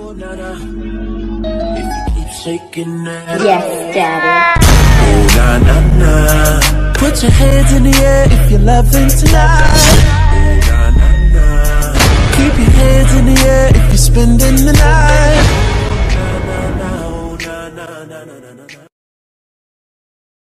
Shaking that. Yes, Daddy. Oh, na na na. Put your hands in the air if you're loving tonight. Oh, na na na. Keep your hands in the air if you're spending the night.